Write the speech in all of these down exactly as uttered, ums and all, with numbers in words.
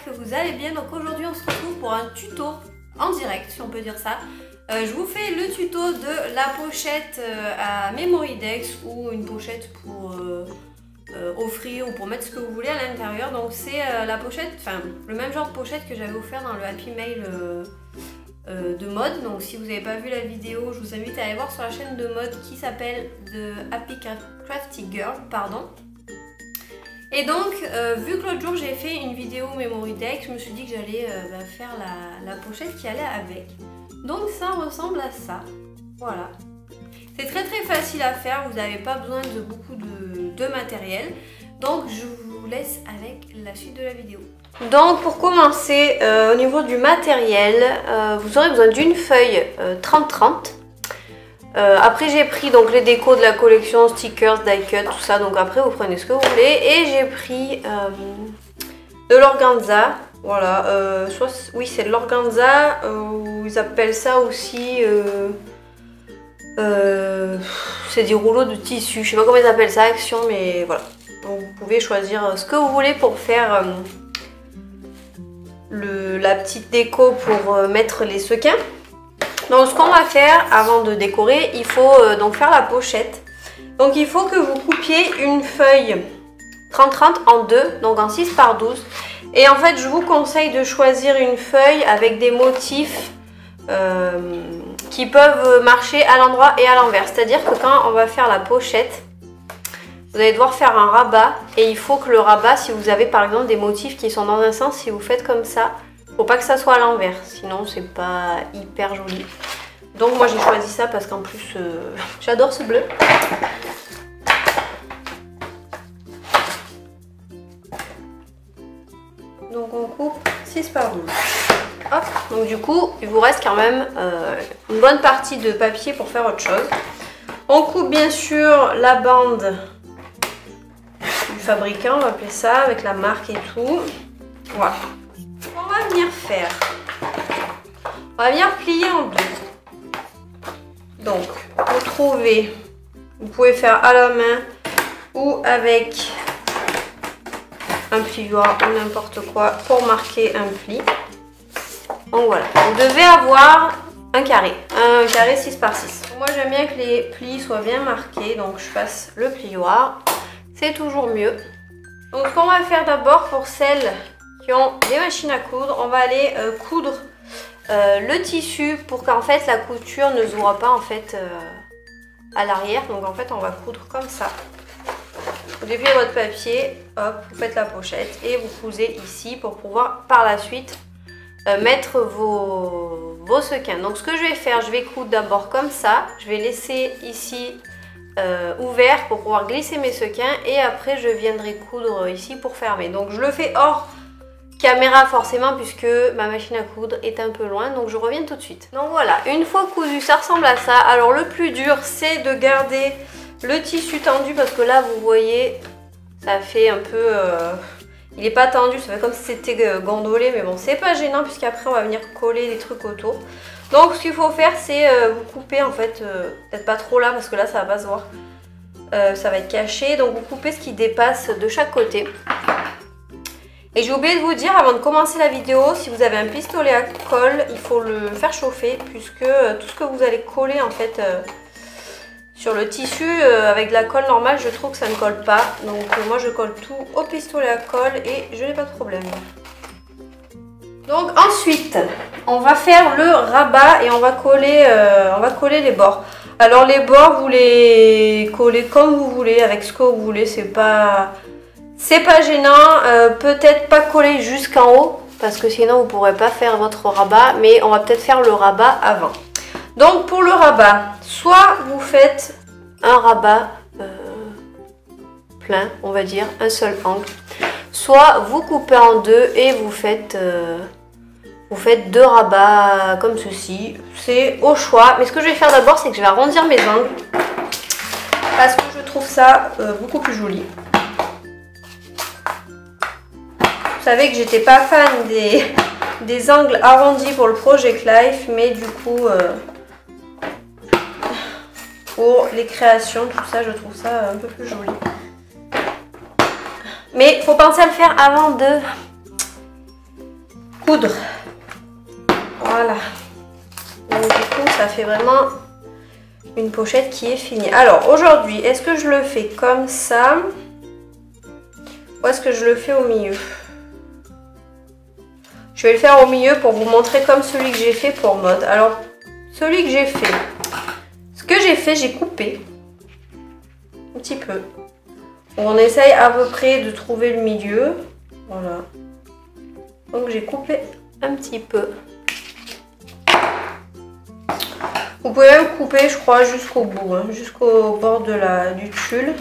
que vous allez bien. Donc aujourd'hui on se retrouve pour un tuto en direct, si on peut dire ça. Euh, je vous fais le tuto de la pochette euh, à Memorydex ou une pochette pour euh, euh, offrir ou pour mettre ce que vous voulez à l'intérieur. Donc c'est euh, la pochette, enfin le même genre de pochette que j'avais offert dans le Happy Mail euh, euh, de mode. Donc si vous n'avez pas vu la vidéo, je vous invite à aller voir sur la chaîne de mode qui s'appelle The Happy Crafty Girl, pardon. Et donc, euh, vu que l'autre jour j'ai fait une vidéo Memorydex, je me suis dit que j'allais euh, bah, faire la, la pochette qui allait avec. Donc ça ressemble à ça, voilà. C'est très très facile à faire, vous n'avez pas besoin de beaucoup de, de matériel. Donc je vous laisse avec la suite de la vidéo. Donc pour commencer, euh, au niveau du matériel, euh, vous aurez besoin d'une feuille trente trente. Euh, après j'ai pris donc les décos de la collection, stickers, die cut, tout ça, donc après vous prenez ce que vous voulez. Et j'ai pris euh, de l'organza, voilà, euh, soit, oui c'est de l'organza, euh, ils appellent ça aussi, euh, euh, c'est des rouleaux de tissu, je sais pas comment ils appellent ça, action, mais voilà. Donc vous pouvez choisir ce que vous voulez pour faire euh, le, la petite déco pour euh, mettre les sequins. Donc ce qu'on va faire avant de décorer, il faut euh, donc faire la pochette. Donc il faut que vous coupiez une feuille trente trente en deux, donc en six par douze. Et en fait je vous conseille de choisir une feuille avec des motifs euh, qui peuvent marcher à l'endroit et à l'envers. C'est-à-dire que quand on va faire la pochette, vous allez devoir faire un rabat. Et il faut que le rabat, si vous avez par exemple des motifs qui sont dans un sens, si vous faites comme ça, faut pas que ça soit à l'envers, sinon c'est pas hyper joli. Donc moi j'ai choisi ça parce qu'en plus euh, j'adore ce bleu. Donc on coupe six par douze. Hop, donc du coup il vous reste quand même euh, une bonne partie de papier pour faire autre chose. On coupe bien sûr la bande du fabricant, on va appeler ça, avec la marque et tout. Voilà. On va venir faire, on va venir plier en deux. Donc, vous trouvez, vous pouvez faire à la main ou avec un plioir ou n'importe quoi pour marquer un pli. Donc voilà, vous devez avoir un carré, un carré six par six. Moi j'aime bien que les plis soient bien marqués, donc je passe le plioir, c'est toujours mieux. Donc ce qu'on va faire d'abord pour celles qui ont des machines à coudre, on va aller euh, coudre euh, le tissu pour qu'en fait la couture ne se voit pas en fait euh, à l'arrière. Donc en fait on va coudre comme ça. Vous dépliez votre papier, hop, vous faites la pochette et vous cousez ici pour pouvoir par la suite euh, mettre vos, vos sequins. Donc ce que je vais faire, je vais coudre d'abord comme ça, je vais laisser ici euh, ouvert pour pouvoir glisser mes sequins et après je viendrai coudre ici pour fermer. Donc je le fais hors caméra forcément puisque ma machine à coudre est un peu loin, donc je reviens tout de suite. Donc voilà, une fois cousu ça ressemble à ça. Alors le plus dur c'est de garder le tissu tendu parce que là vous voyez ça fait un peu euh, il n'est pas tendu, ça fait comme si c'était gondolé, mais bon c'est pas gênant puisqu'après on va venir coller des trucs autour. Donc ce qu'il faut faire c'est euh, vous couper en fait, euh, peut-être pas trop là parce que là ça va pas se voir, euh, ça va être caché, donc vous coupez ce qui dépasse de chaque côté. Et j'ai oublié de vous dire avant de commencer la vidéo, si vous avez un pistolet à colle, il faut le faire chauffer puisque tout ce que vous allez coller en fait euh, sur le tissu euh, avec de la colle normale, je trouve que ça ne colle pas. Donc euh, moi je colle tout au pistolet à colle et je n'ai pas de problème. Donc ensuite, on va faire le rabat et on va coller, euh, on va coller les bords. Alors les bords, vous les collez comme vous voulez, avec ce que vous voulez, c'est pas... C'est pas gênant, euh, peut-être pas coller jusqu'en haut parce que sinon vous ne pourrez pas faire votre rabat, mais on va peut-être faire le rabat avant. Donc pour le rabat, soit vous faites un rabat euh, plein, on va dire, un seul angle, soit vous coupez en deux et vous faites, euh, vous faites deux rabats comme ceci, c'est au choix. Mais ce que je vais faire d'abord, c'est que je vais arrondir mes angles parce que je trouve ça euh, beaucoup plus joli. Vous savez que j'étais pas fan des, des angles arrondis pour le Project Life, mais du coup, euh, pour les créations, tout ça, je trouve ça un peu plus joli. Mais il faut penser à le faire avant de coudre. Voilà. Donc du coup ça fait vraiment une pochette qui est finie. Alors aujourd'hui, est-ce que je le fais comme ça ou est-ce que je le fais au milieu? Je vais le faire au milieu pour vous montrer comme celui que j'ai fait pour mode. Alors celui que j'ai fait, ce que j'ai fait, j'ai coupé un petit peu. On essaye à peu près de trouver le milieu. Voilà. Donc j'ai coupé un petit peu. Vous pouvez même couper, je crois, jusqu'au bout, hein, jusqu'au bord de la, du tulle.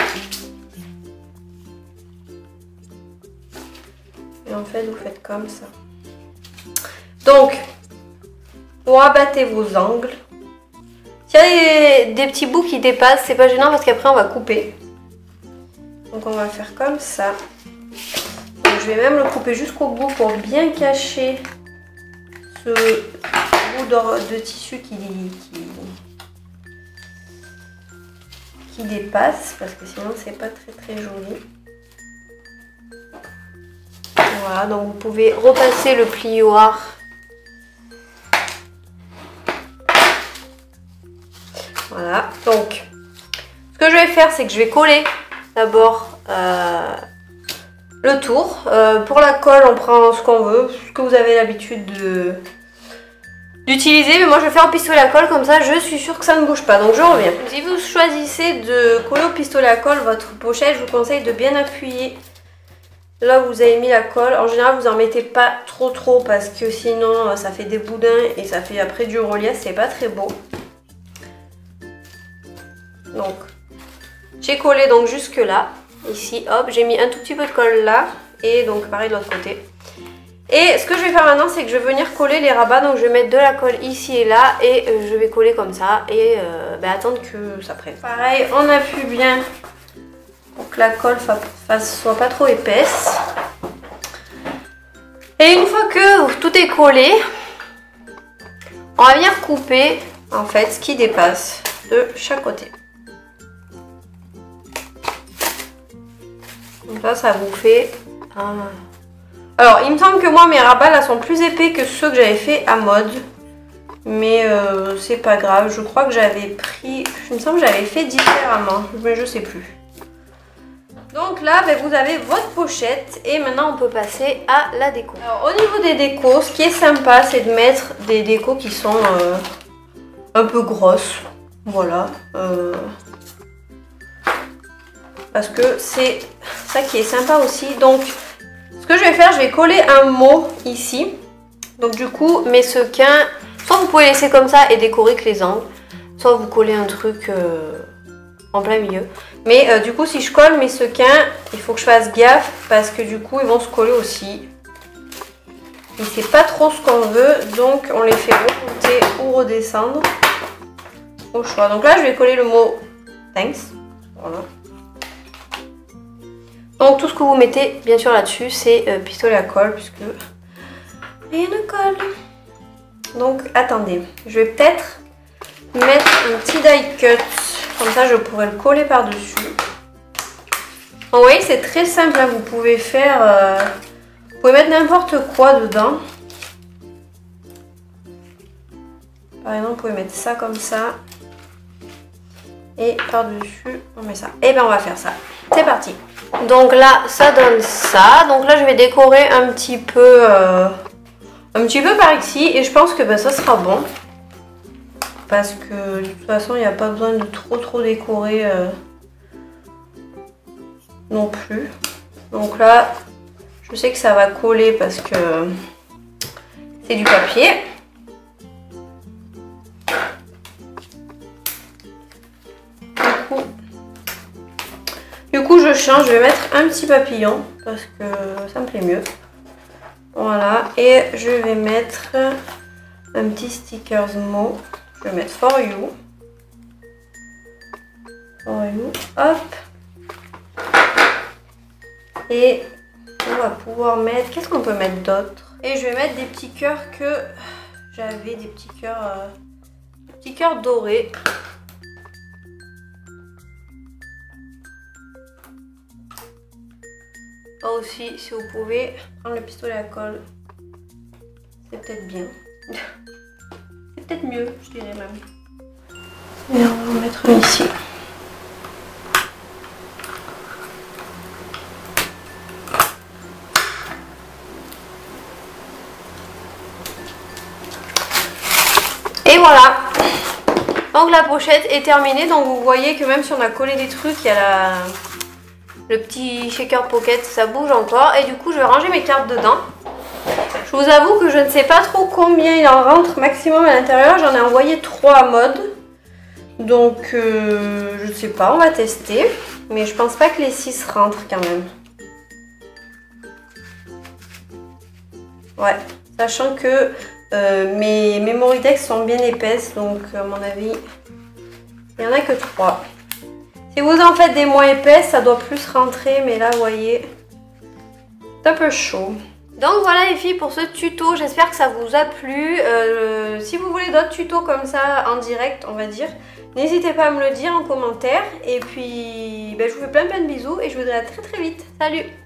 Et en fait, vous faites comme ça. Donc, vous rabattez vos angles. S'il y a des, des petits bouts qui dépassent, c'est pas gênant parce qu'après on va couper. Donc on va faire comme ça. Donc, je vais même le couper jusqu'au bout pour bien cacher ce bout de, de tissu qui, qui, qui dépasse parce que sinon c'est pas très très joli. Voilà, donc vous pouvez repasser le plioir. Voilà, donc ce que je vais faire, c'est que je vais coller d'abord euh, le tour. Euh, pour la colle, on prend ce qu'on veut, ce que vous avez l'habitude de d'utiliser. Mais moi, je vais faire au pistolet à colle, comme ça, je suis sûre que ça ne bouge pas. Donc, je reviens. Si vous choisissez de coller au pistolet à colle votre pochette, je vous conseille de bien appuyer là où vous avez mis la colle. En général, vous en mettez pas trop trop parce que sinon, ça fait des boudins et ça fait après du relief. C'est pas très beau. Donc, j'ai collé donc jusque là, ici, hop, j'ai mis un tout petit peu de colle là, et donc pareil de l'autre côté. Et ce que je vais faire maintenant, c'est que je vais venir coller les rabats, donc je vais mettre de la colle ici et là, et je vais coller comme ça, et euh, ben, attendre que ça prenne. Pareil, on appuie bien pour que la colle ne soit pas trop épaisse. Et une fois que tout est collé, on va venir couper en fait ce qui dépasse de chaque côté. Donc là, ça vous fait un... Alors, il me semble que moi, mes rabats là sont plus épais que ceux que j'avais fait à mode. Mais euh, c'est pas grave. Je crois que j'avais pris... Il me semble que j'avais fait différemment. Mais je sais plus. Donc là, ben, vous avez votre pochette. Et maintenant, on peut passer à la déco. Alors, au niveau des décos, ce qui est sympa, c'est de mettre des décos qui sont euh, un peu grosses. Voilà. Euh... Parce que c'est ça qui est sympa aussi. Donc, ce que je vais faire, je vais coller un mot ici. Donc, du coup, mes sequins, soit vous pouvez laisser comme ça et décorer que les angles, soit vous collez un truc euh, en plein milieu. Mais euh, du coup, si je colle mes sequins, il faut que je fasse gaffe parce que du coup, ils vont se coller aussi. Et c'est pas trop ce qu'on veut, donc on les fait remonter ou redescendre au choix. Donc là, je vais coller le mot thanks. Voilà. Donc tout ce que vous mettez bien sûr là-dessus, c'est euh, pistolet à colle puisque rien ne colle. Donc attendez, je vais peut-être mettre un petit die cut, comme ça je pourrais le coller par-dessus. Vous voyez, c'est très simple, hein. Vous pouvez faire, euh, vous pouvez mettre n'importe quoi dedans. Par exemple, vous pouvez mettre ça comme ça. Et par-dessus, on met ça. Et bien on va faire ça. C'est parti. Donc là, ça donne ça. Donc là, je vais décorer un petit peu, euh, un petit peu par ici. Et je pense que ben, ça sera bon. Parce que de toute façon, il n'y a pas besoin de trop trop décorer euh, non plus. Donc là, je sais que ça va coller parce que c'est du papier. Du coup, je change, je vais mettre un petit papillon parce que ça me plaît mieux. Voilà, et je vais mettre un petit stickers mot. Je vais mettre for you. For you, hop. Et on va pouvoir mettre, qu'est-ce qu'on peut mettre d'autre? Et je vais mettre des petits cœurs que j'avais, des petits cœurs, euh, des petits cœurs dorés. Aussi, si vous pouvez prendre le pistolet à colle C'est peut-être bien. C'est peut-être mieux, je dirais même. Et on va en mettre un ici. Et voilà. Donc la pochette est terminée. Donc vous voyez que même si on a collé des trucs, il y a la... le petit shaker pocket, ça bouge encore. Et du coup, je vais ranger mes cartes dedans. Je vous avoue que je ne sais pas trop combien il en rentre maximum à l'intérieur. J'en ai envoyé trois à mode. Donc, euh, je ne sais pas, on va tester. Mais je pense pas que les six rentrent quand même. Ouais, sachant que euh, mes memory decks sont bien épaisses. Donc, à mon avis, il n'y en a que trois. Si vous en faites des moins épaisses, ça doit plus rentrer. Mais là, vous voyez, c'est un peu chaud. Donc voilà les filles pour ce tuto, j'espère que ça vous a plu. Euh, si vous voulez d'autres tutos comme ça en direct, on va dire, n'hésitez pas à me le dire en commentaire. Et puis ben, je vous fais plein plein de bisous et je vous dis à très très vite. Salut!